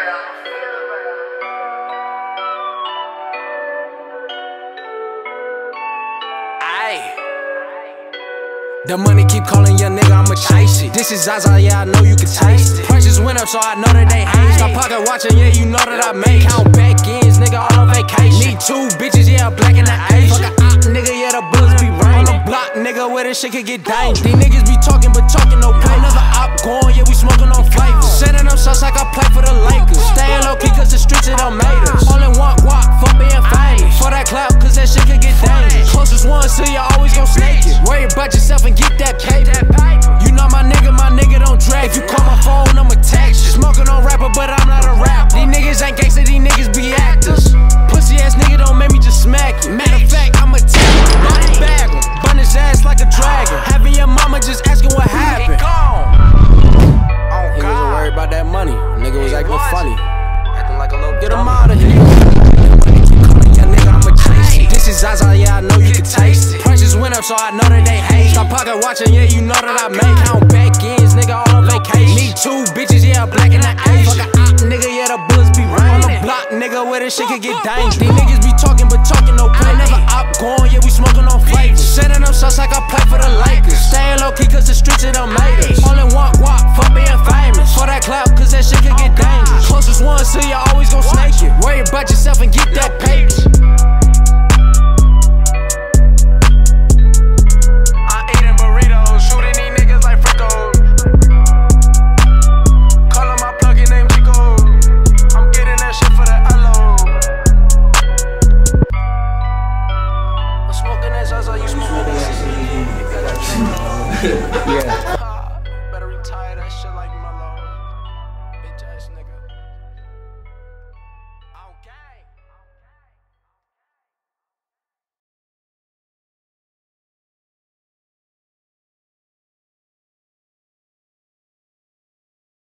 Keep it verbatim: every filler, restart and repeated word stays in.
The money keep calling, young nigga, I'ma chase it. This is Zaza, yeah, I know you can taste it. Prices went up, so I know that they hate. My pocket watching, yeah, you know that I made. Count back ends, nigga, all on vacation. Need two bitches, yeah, black and the Asian. Fuck a op, nigga, yeah, the bullets be rain. On the block, nigga, where this shit could get dangerous. These niggas be talking, but talking no play. Another op going, yeah, we smoking on flavor. Sending them shots like I play for the Lakers. Staying low key, cause the streets it done made us. Only one walk, fuck being famous. For that clout, cause that shit could get dangerous. Closest one, so you always gon' snake it. Worry about yourself and get that paper. You know my nigga, my nigga don't drag. If you call my phone, I'ma text you. Smoking on rapper, but I'm not a rapper. These niggas ain't gangsta, these niggas be actors. Pussy ass nigga don't make me just smack you. Matter of fact, I'ma tell you, body bag him, burn his ass like a dragon. Having your mama just asking what happened. Niggas was worried about that money. Nigga was acting funny, acting like a little. Get him out of here. This is Zaza, yeah, I know you can taste it. Prices went up, so I know that they hate. My pocket watching, yeah, you know that I made. Count back ends, nigga, all on vacation. Need two bitches, yeah, black and the Asian. Fuck a op, nigga, yeah, the bullets be rain. On the block, nigga, where this shit could get dangerous. These niggas be talking, but talking no play. Never op going, yeah, we smoking on flavor. Sending them shots like I play for the Lakers. Staying low key, cause the streets it done made us. Only one walk, fuck being famous. For that clout, cause that shit could get dangerous. Closest one, so you always gon' snake it. Worry about yourself and get that paper. Yeah.